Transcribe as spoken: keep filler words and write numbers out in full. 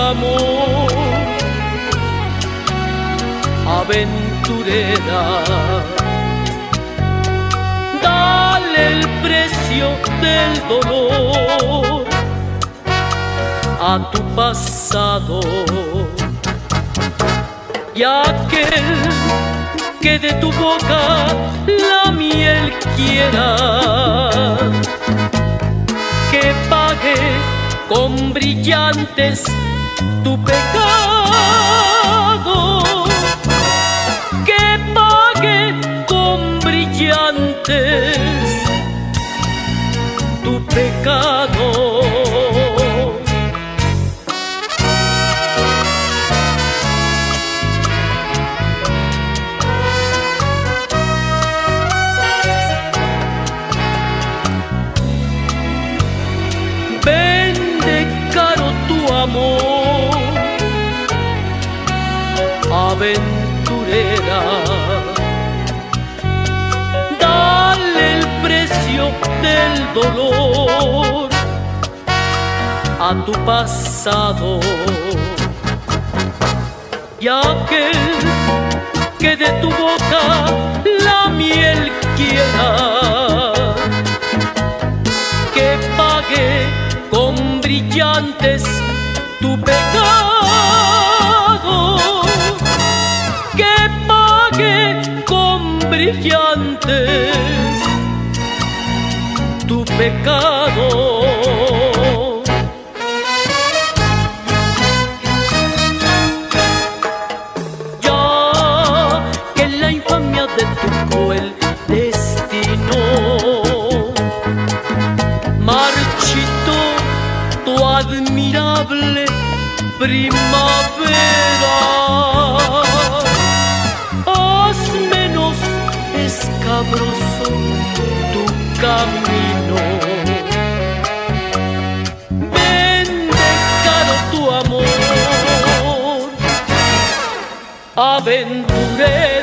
amor, aventurera. Dale el precio del dolor a tu pasado, y aquel que de tu boca la miel quiera, que pague con brillantes tu pecado, que pague con brillantes tu pecado. Vende caro tu amor, aventurera. Dale el precio del dolor a tu pasado, y aquel que de tu boca la miel quiera, que pague con brillantes tu pecado, que pague con brillantes tu pecado. Ya que la infamia de tu cruel destino marchitó tu admirable primavera, haz menos escabroso tu camino. Vende caro tu amor, aventurero.